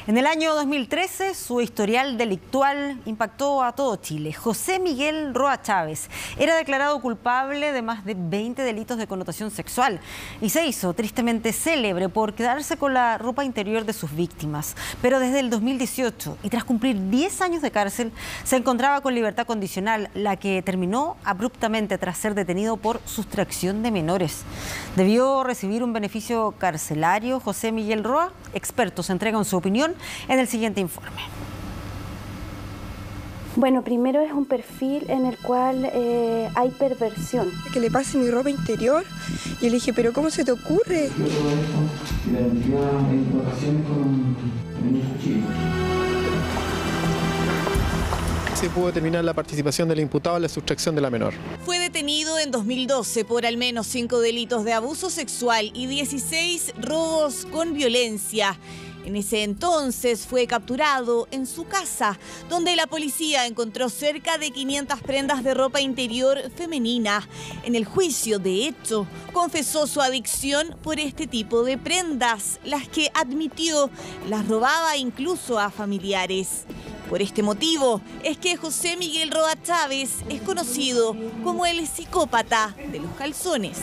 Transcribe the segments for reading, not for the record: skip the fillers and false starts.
En el año 2013, su historial delictual impactó a todo Chile. José Miguel Roa Chávez era declarado culpable de más de 20 delitos de connotación sexual y se hizo tristemente célebre por quedarse con la ropa interior de sus víctimas. Pero desde el 2018 y tras cumplir 10 años de cárcel, se encontraba con libertad condicional, la que terminó abruptamente tras ser detenido por sustracción de menores. ¿Debió recibir un beneficio carcelario José Miguel Roa? Expertos entregan su opinión en el siguiente informe. Bueno, primero es un perfil en el cual hay perversión. Que le pase mi ropa interior y yo le dije, pero ¿cómo se te ocurre? Yo todo esto y la identidad en ocasiones con un cuchillo. Se pudo determinar la participación del imputado en la sustracción de la menor. Fue detenido en 2012 por al menos 5 delitos de abuso sexual y 16 robos con violencia. En ese entonces fue capturado en su casa, donde la policía encontró cerca de 500 prendas de ropa interior femenina. En el juicio, de hecho, confesó su adicción por este tipo de prendas, las que admitió las robaba incluso a familiares. Por este motivo es que José Miguel Roa Chávez es conocido como el psicópata de los calzones.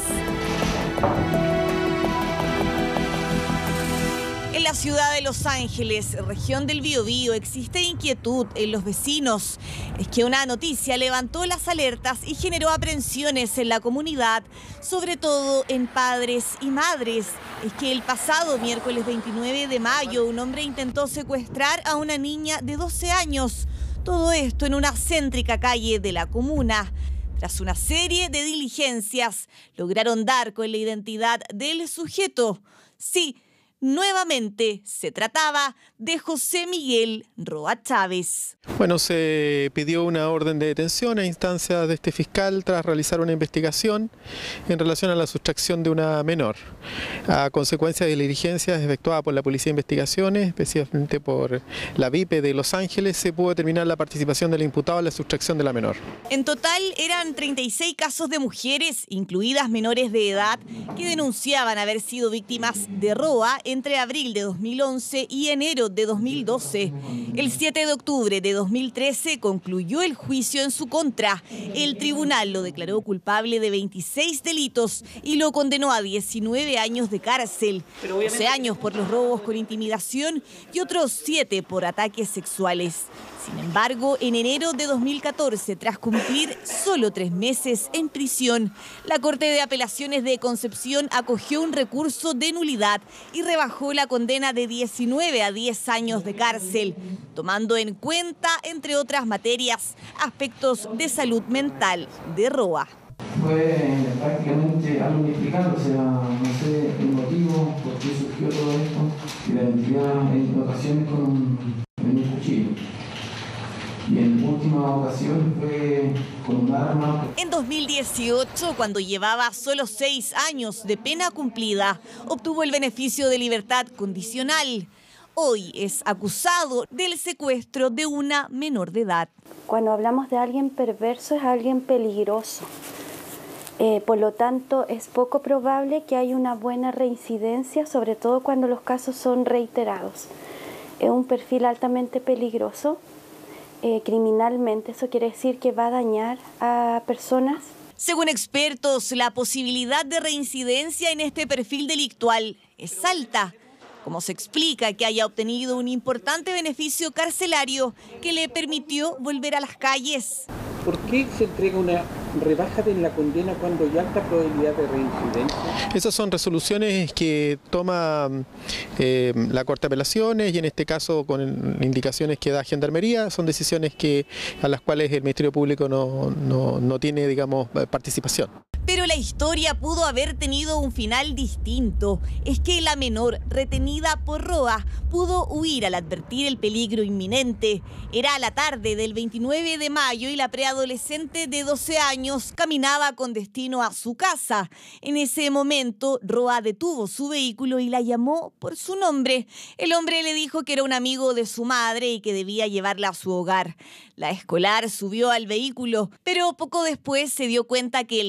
En la ciudad de Los Ángeles, región del Biobío, existe inquietud en los vecinos. Es que una noticia levantó las alertas y generó aprensiones en la comunidad, sobre todo en padres y madres. Es que el pasado miércoles 29 de mayo, un hombre intentó secuestrar a una niña de 12 años. Todo esto en una céntrica calle de la comuna. Tras una serie de diligencias, lograron dar con la identidad del sujeto. Sí, nuevamente se trataba de José Miguel Roa Chávez. Bueno, se pidió una orden de detención a instancias de este fiscal tras realizar una investigación en relación a la sustracción de una menor. A consecuencia de diligencias efectuadas por la Policía de Investigaciones, especialmente por la VIP de Los Ángeles, se pudo determinar la participación del imputado en la sustracción de la menor. En total eran 36 casos de mujeres, incluidas menores de edad, que denunciaban haber sido víctimas de Roa entre abril de 2011 y enero de 2012. El 7 de octubre de 2013 concluyó el juicio en su contra. El tribunal lo declaró culpable de 26 delitos y lo condenó a 19 años de cárcel, 12 años por los robos con intimidación y otros 7 por ataques sexuales. Sin embargo, en enero de 2014, tras cumplir solo 3 meses en prisión, la Corte de Apelaciones de Concepción acogió un recurso de nulidad y rebajó la condena de 19 a 10 años de cárcel, tomando en cuenta, entre otras materias, aspectos de salud mental de Roa. Fue prácticamente algo inexplicable, o sea, no sé el motivo por qué surgió todo esto y la identidad en ocasiones con un cuchillo. Y en última ocasión fue con un arma. En 2018, cuando llevaba solo 6 años de pena cumplida, obtuvo el beneficio de libertad condicional. Hoy es acusado del secuestro de una menor de edad. Cuando hablamos de alguien perverso, es alguien peligroso. Por lo tanto, es poco probable que haya una buena reincidencia, sobre todo cuando los casos son reiterados. Es un perfil altamente peligroso. Criminalmente, eso quiere decir que va a dañar a personas. Según expertos, la posibilidad de reincidencia en este perfil delictual es alta, como se explica que haya obtenido un importante beneficio carcelario que le permitió volver a las calles. ¿Por qué se entrega una rebaja de la condena cuando hay alta probabilidad de reincidencia? Esas son resoluciones que toma la Corte de Apelaciones y en este caso con indicaciones que da Gendarmería. Son decisiones a las cuales el Ministerio Público no tiene, digamos, participación. Pero la historia pudo haber tenido un final distinto. Es que la menor, retenida por Roa, pudo huir al advertir el peligro inminente. Era a la tarde del 29 de mayo y la preadolescente de 12 años caminaba con destino a su casa. En ese momento, Roa detuvo su vehículo y la llamó por su nombre. El hombre le dijo que era un amigo de su madre y que debía llevarla a su hogar. La escolar subió al vehículo, pero poco después se dio cuenta que el supuesto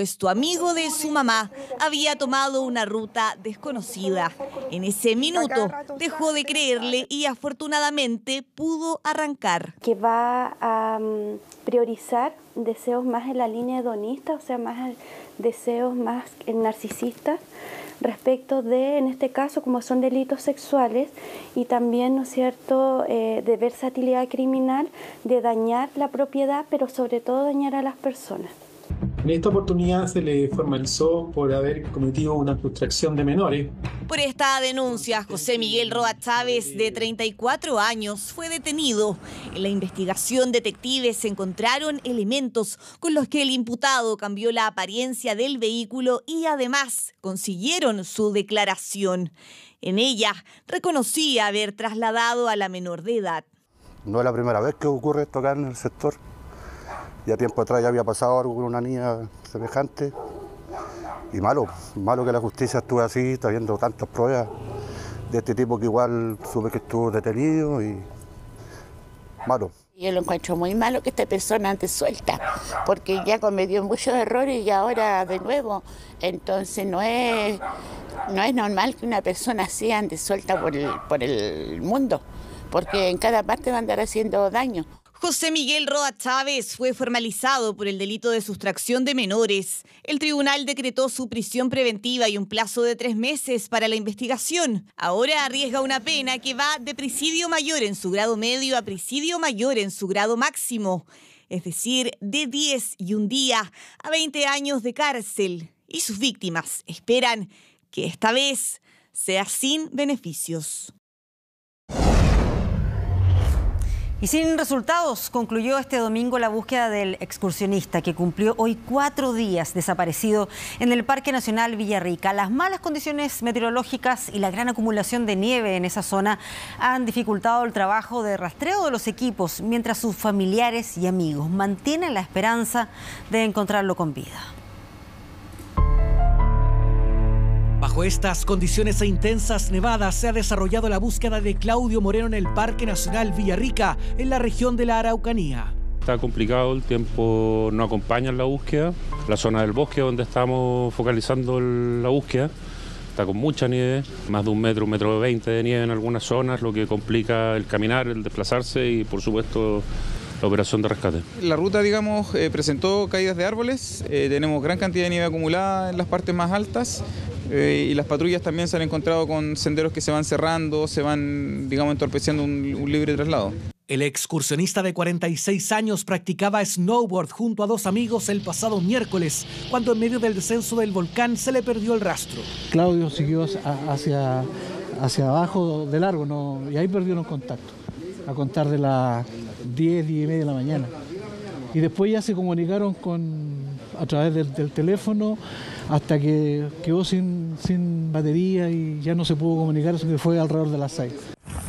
supuesto amigo de su mamá había tomado una ruta desconocida. En ese minuto dejó de creerle y afortunadamente pudo arrancar. Que va a priorizar deseos más en la línea hedonista, o sea, más deseos más narcisistas, respecto de, en este caso, como son delitos sexuales y también, ¿no es cierto?, de versatilidad criminal, de dañar la propiedad, pero sobre todo dañar a las personas. En esta oportunidad se le formalizó por haber cometido una sustracción de menores. Por esta denuncia, José Miguel Roa Chávez, de 34 años, fue detenido. En la investigación, detectives encontraron elementos con los que el imputado cambió la apariencia del vehículo y además consiguieron su declaración. En ella reconocía haber trasladado a la menor de edad. No es la primera vez que ocurre esto acá en el sector. Ya tiempo atrás ya había pasado algo con una niña semejante. Y malo que la justicia estuvo así, está viendo tantas pruebas de este tipo que igual supe que estuvo detenido y malo. Yo lo encuentro muy malo que esta persona antes suelta, porque ya cometió muchos errores y ahora de nuevo. Entonces no es normal que una persona así ande suelta por el mundo, porque en cada parte va a andar haciendo daño. José Miguel Roa Chávez fue formalizado por el delito de sustracción de menores. El tribunal decretó su prisión preventiva y un plazo de 3 meses para la investigación. Ahora arriesga una pena que va de presidio mayor en su grado medio a presidio mayor en su grado máximo. Es decir, de 10 y un día a 20 años de cárcel. Y sus víctimas esperan que esta vez sea sin beneficios. Y sin resultados, concluyó este domingo la búsqueda del excursionista que cumplió hoy 4 días desaparecido en el Parque Nacional Villarrica. Las malas condiciones meteorológicas y la gran acumulación de nieve en esa zona han dificultado el trabajo de rastreo de los equipos, mientras sus familiares y amigos mantienen la esperanza de encontrarlo con vida. Bajo estas condiciones e intensas nevadas se ha desarrollado la búsqueda de Claudio Moreno en el Parque Nacional Villarrica, en la región de la Araucanía. Está complicado, el tiempo no acompaña en la búsqueda. La zona del bosque donde estamos focalizando la búsqueda está con mucha nieve, más de 1 metro, 1,20 m de nieve en algunas zonas, lo que complica el caminar, el desplazarse y por supuesto la operación de rescate. La ruta, digamos, presentó caídas de árboles, tenemos gran cantidad de nieve acumulada en las partes más altas. Y las patrullas también se han encontrado con senderos que se van cerrando, se van, digamos, entorpeciendo un libre traslado. El excursionista de 46 años practicaba snowboard junto a 2 amigos el pasado miércoles, cuando en medio del descenso del volcán se le perdió el rastro. Claudio siguió hacia abajo de largo, ¿no? Y ahí perdieron contacto, a contar de las 10, 10 y media de la mañana. Y después ya se comunicaron a través del teléfono hasta que quedó sin batería y ya no se pudo comunicar, eso que fue alrededor de las 6.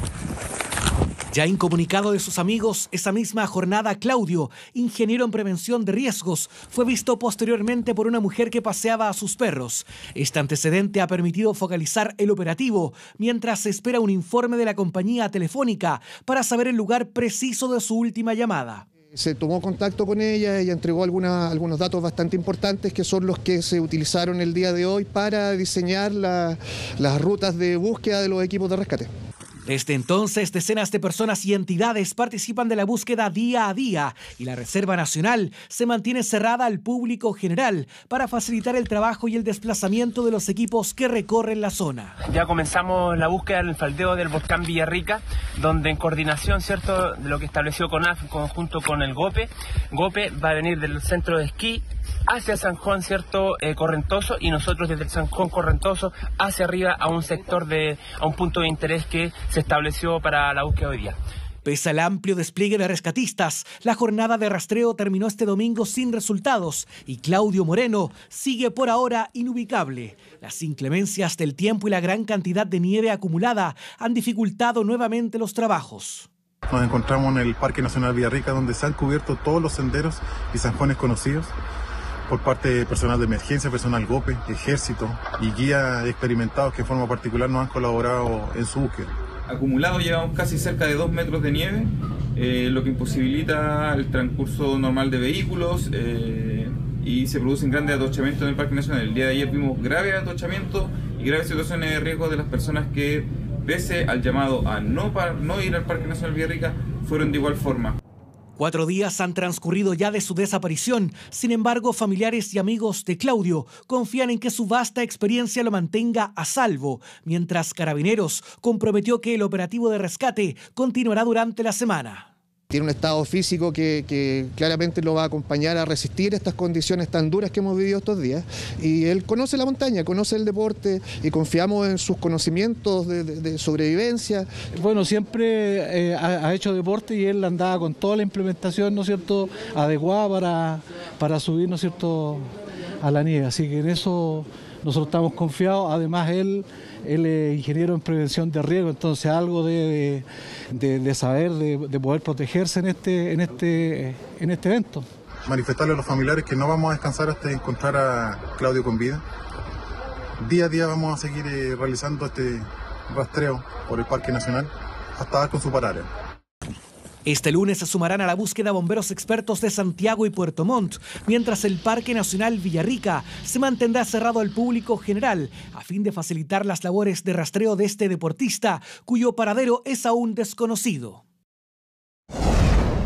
Ya incomunicado de sus amigos, esa misma jornada Claudio, ingeniero en prevención de riesgos, fue visto posteriormente por una mujer que paseaba a sus perros. Este antecedente ha permitido focalizar el operativo, mientras se espera un informe de la compañía telefónica para saber el lugar preciso de su última llamada. Se tomó contacto con ella entregó algunos datos bastante importantes que son los que se utilizaron el día de hoy para diseñar las rutas de búsqueda de los equipos de rescate. Desde entonces, decenas de personas y entidades participan de la búsqueda día a día y la Reserva Nacional se mantiene cerrada al público general para facilitar el trabajo y el desplazamiento de los equipos que recorren la zona. Ya comenzamos la búsqueda en el faldeo del volcán Villarrica, donde en coordinación, ¿cierto?, de lo que estableció CONAF conjunto con el GOPE va a venir del centro de esquí hacia San Juan, ¿cierto?, Correntoso, y nosotros desde el San Juan Correntoso hacia arriba a un sector a un punto de interés que se estableció para la búsqueda hoy día. Pese al amplio despliegue de rescatistas, la jornada de rastreo terminó este domingo sin resultados y Claudio Moreno sigue por ahora inubicable. Las inclemencias del tiempo y la gran cantidad de nieve acumulada han dificultado nuevamente los trabajos. Nos encontramos en el Parque Nacional Villarrica, donde se han cubierto todos los senderos y zanjones conocidos por parte de personal de emergencia, personal GOPE, ejército y guías experimentados que en forma particular nos han colaborado en su búsqueda. Acumulado llevamos casi cerca de 2 metros de nieve, lo que imposibilita el transcurso normal de vehículos, y se producen grandes atochamientos en el Parque Nacional. El día de ayer vimos graves atochamientos y graves situaciones de riesgo de las personas que, pese al llamado a no ir al Parque Nacional Villarrica, fueron de igual forma. 4 días han transcurrido ya de su desaparición. Sin embargo, familiares y amigos de Claudio confían en que su vasta experiencia lo mantenga a salvo, mientras Carabineros comprometió que el operativo de rescate continuará durante la semana. Tiene un estado físico que claramente lo va a acompañar a resistir estas condiciones tan duras que hemos vivido estos días. Y él conoce la montaña, conoce el deporte y confiamos en sus conocimientos de sobrevivencia. Bueno, siempre ha hecho deporte y él andaba con toda la implementación, ¿no es cierto?, adecuada para subir, ¿no es cierto?, a la nieve. Así que en eso nosotros estamos confiados. Además, él es ingeniero en prevención de riesgo, entonces algo de saber, de poder protegerse en este evento. Manifestarle a los familiares que no vamos a descansar hasta encontrar a Claudio con vida. Día a día vamos a seguir realizando este rastreo por el Parque Nacional hasta dar con su paradero. Este lunes se sumarán a la búsqueda bomberos expertos de Santiago y Puerto Montt, mientras el Parque Nacional Villarrica se mantendrá cerrado al público general a fin de facilitar las labores de rastreo de este deportista, cuyo paradero es aún desconocido.